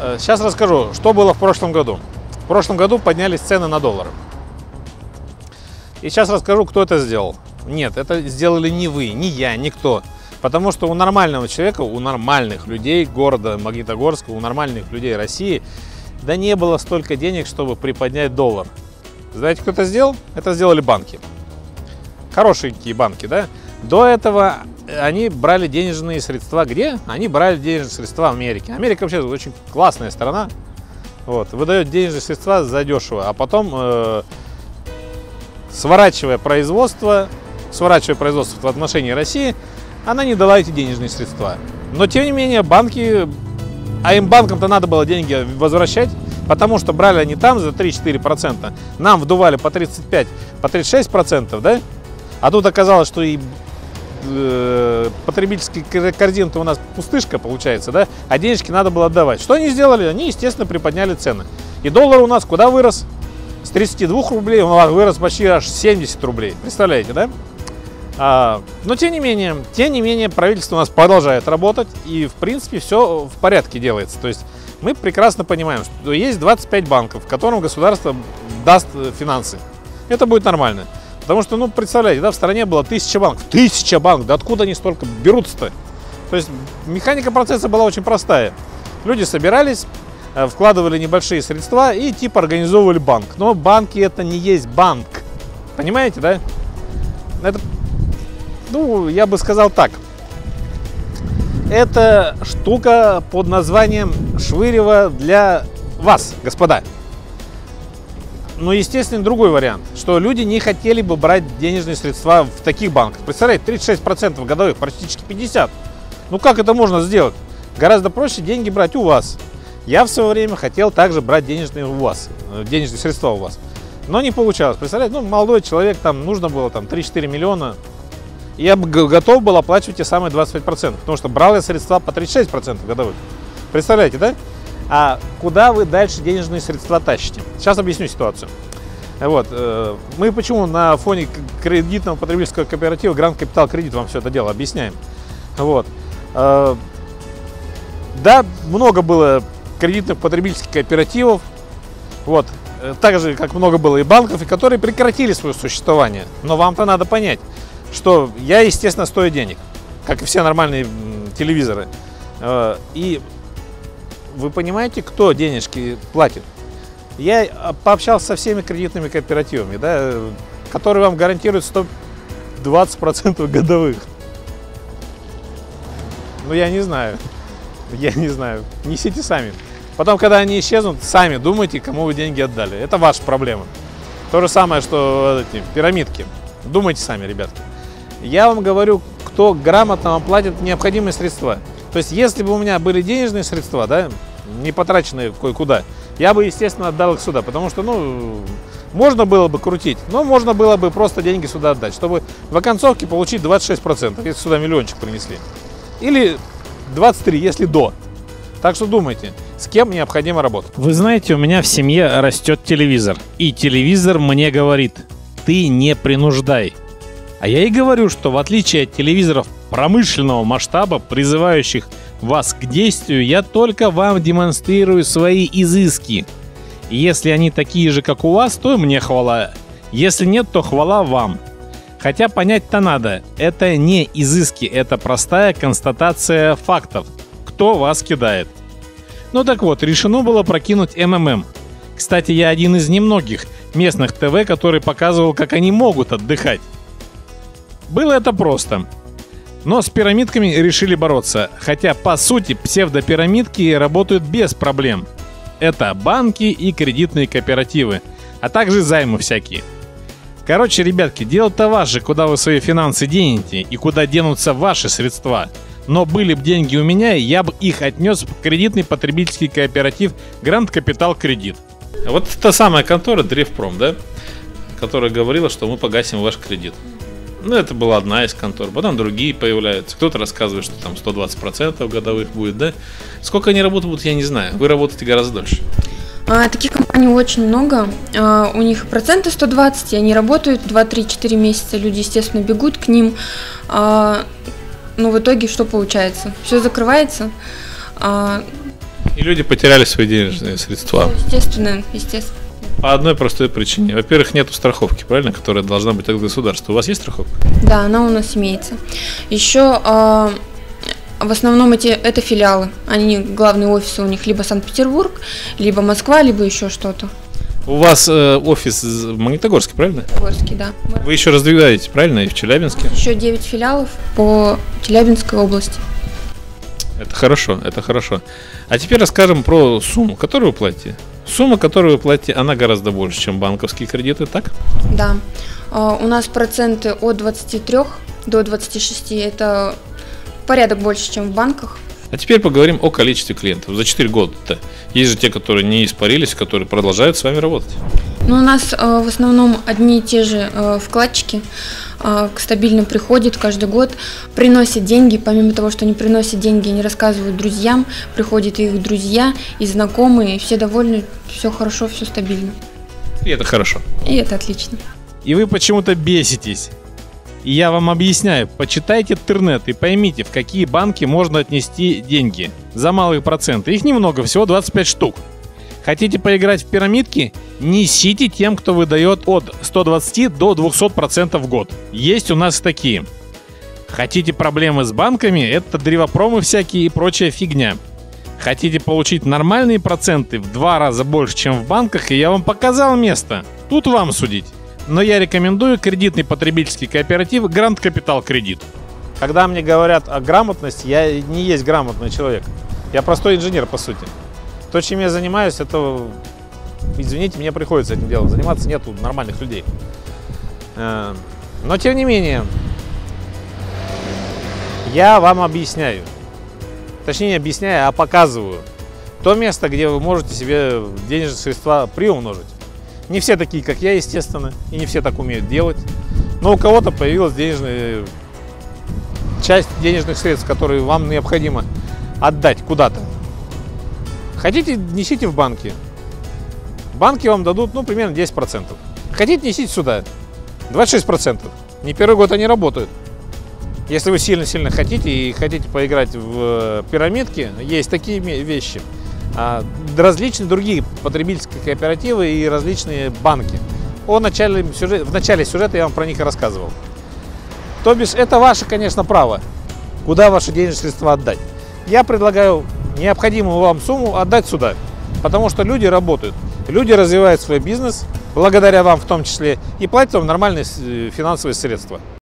Сейчас расскажу, что было в прошлом году. В прошлом году поднялись цены на доллары. И сейчас расскажу, кто это сделал. Нет, это сделали не вы, не я, никто. Потому что у нормального человека, у нормальных людей города Магнитогорска, у нормальных людей России, да не было столько денег, чтобы приподнять доллар. Знаете, кто это сделал? Это сделали банки. Хорошенькие банки, да? До этого они брали денежные средства где? Они брали денежные средства в Америке. Америка вообще очень классная страна. Вот, выдает денежные средства задешево, а потом, сворачивая производство в отношении России, она не дала эти денежные средства. Но, тем не менее, банки, а им банкам-то надо было деньги возвращать, потому что брали они там за 3-4%, нам вдували по 35, по 36%, да? А тут оказалось, что и потребительский корзин-то у нас пустышка получается, да? А денежки надо было отдавать. Что они сделали? Они, естественно, приподняли цены. И доллар у нас куда вырос? С 32 рублей он вырос почти аж 70 рублей. Представляете, да? Но тем не менее, правительство у нас продолжает работать, и в принципе все в порядке делается. То есть мы прекрасно понимаем, что есть 25 банков, которым государство даст финансы. Это будет нормально. Потому что, ну, представляете, да, в стране было 1000 банков. 1000 банков! Да откуда они столько берутся-то? То есть механика процесса была очень простая. Люди собирались, вкладывали небольшие средства и типа организовывали банк. Но банки это не есть банк. Понимаете, да? Это, ну, я бы сказал так. Это штука под названием швырево для вас, господа. Но, естественно, другой вариант, что люди не хотели бы брать денежные средства в таких банках. Представляете, 36% годовых, практически 50%. Ну как это можно сделать? Гораздо проще деньги брать у вас. Я в свое время хотел также брать денежные средства у вас. Но не получалось. Представляете, ну молодой человек, там нужно было там 3-4 миллиона. Я бы готов был оплачивать те самые 25%, потому что брал я средства по 36% годовых. Представляете, да? А куда вы дальше денежные средства тащите? Сейчас объясню ситуацию. Вот. Мы почему на фоне кредитного потребительского кооператива Гранд Капитал Кредит вам все это дело объясняем. Вот. Да, много было кредитных потребительских кооперативов. Вот. Так же, как много было и банков, и которые прекратили свое существование. Но вам-то надо понять, что я, естественно, стою денег, как и все нормальные телевизоры. И вы понимаете, кто денежки платит? Я пообщался со всеми кредитными кооперативами, да, которые вам гарантируют 120% годовых. Ну, я не знаю. Несите сами. Потом, когда они исчезнут, сами думайте, кому вы деньги отдали. Это ваша проблема. То же самое, что эти пирамидки. Думайте сами, ребятки. Я вам говорю, кто грамотно вам платит необходимые средства. То есть, если бы у меня были денежные средства, да, не потраченные кое-куда, я бы, естественно, отдал их сюда, потому что, ну, можно было бы крутить, но можно было бы просто деньги сюда отдать, чтобы в оконцовке получить 26%, если сюда миллиончик принесли. Или 23%, если до. Так что думайте, с кем необходимо работать. Вы знаете, у меня в семье растет телевизор, и телевизор мне говорит: ты не принуждай. А я и говорю, что в отличие от телевизоров промышленного масштаба, призывающих вас к действию, я только вам демонстрирую свои изыски. И если они такие же, как у вас, то мне хвала. Если нет, то хвала вам. Хотя понять-то надо, это не изыски, это простая констатация фактов. Кто вас кидает? Ну так вот, решено было прокинуть МММ. Кстати, я один из немногих местных ТВ, который показывал, как они могут отдыхать. Было это просто. Но с пирамидками решили бороться, хотя по сути псевдопирамидки работают без проблем. Это банки и кредитные кооперативы, а также займы всякие. Короче, ребятки, дело-то ваше, куда вы свои финансы денете и куда денутся ваши средства. Но были бы деньги у меня, я бы их отнес в кредитный потребительский кооператив Гранд Капитал Кредит. Вот та самая контора Древпром, да, которая говорила, что мы погасим ваш кредит. Ну, это была одна из контор, потом другие появляются. Кто-то рассказывает, что там 120% годовых будет, да? Сколько они работают, я не знаю. Вы работаете гораздо дольше. Таких компаний очень много. У них проценты 120, и они работают 2-3-4 месяца. Люди, естественно, бегут к ним. Но в итоге что получается? Все закрывается. И люди потеряли свои денежные средства. Ну, естественно, естественно. По одной простой причине. Во-первых, нету страховки, правильно, которая должна быть от государства. У вас есть страховка? Да, она у нас имеется. Еще в основном это филиалы. Главные офисы у них либо Санкт-Петербург, либо Москва, либо еще что-то. У вас офис в Магнитогорске, правильно? Магнитогорский, да. Вы еще раздвигаете, правильно, и в Челябинске? Еще 9 филиалов по Челябинской области. Это хорошо, это хорошо. А теперь расскажем про сумму, которую вы платите. Сумма, которую вы платите, она гораздо больше, чем банковские кредиты, так? Да. У нас проценты от 23 до 26, это порядок больше, чем в банках. А теперь поговорим о количестве клиентов. За 4 года-то есть же те, которые не испарились, которые продолжают с вами работать. Ну, у нас в основном одни и те же вкладчики стабильно приходят каждый год, приносят деньги. Помимо того, что они приносят деньги, они рассказывают друзьям, приходят их друзья и знакомые, и все довольны, все хорошо, все стабильно. И это хорошо. И это отлично. И вы почему-то беситесь. И я вам объясняю, почитайте интернет и поймите, в какие банки можно отнести деньги за малые проценты. Их немного, всего 25 штук. Хотите поиграть в пирамидки? Несите тем, кто выдает от 120 до 200% в год. Есть у нас такие. Хотите проблемы с банками? Это древопромы всякие и прочая фигня. Хотите получить нормальные проценты в 2 раза больше, чем в банках, и я вам показал место. Тут вам судить. Но я рекомендую кредитный потребительский кооператив Гранд Капитал Кредит. Когда мне говорят о грамотности, я не есть грамотный человек. Я простой инженер, по сути. То, чем я занимаюсь, это, извините, мне приходится этим делом заниматься, нету нормальных людей. Но, тем не менее, я вам объясняю. Точнее, не объясняю, а показываю. То место, где вы можете себе денежные средства приумножить. Не все такие, как я, естественно, и не все так умеют делать. Но у кого-то появилась часть денежных средств, которые вам необходимо отдать куда-то. Хотите, несите в банки. Банки вам дадут, примерно 10%. Хотите, несите сюда. 26%. Не первый год они работают. Если вы сильно-сильно хотите и хотите поиграть в пирамидки, есть такие вещи. Различные другие потребительские кооперативы и различные банки. В начале сюжета я вам про них и рассказывал. То бишь, это ваше, конечно, право, куда ваши денежные средства отдать. Я предлагаю необходимую вам сумму отдать сюда, потому что люди работают, люди развивают свой бизнес, благодаря вам в том числе, и платят вам нормальные финансовые средства.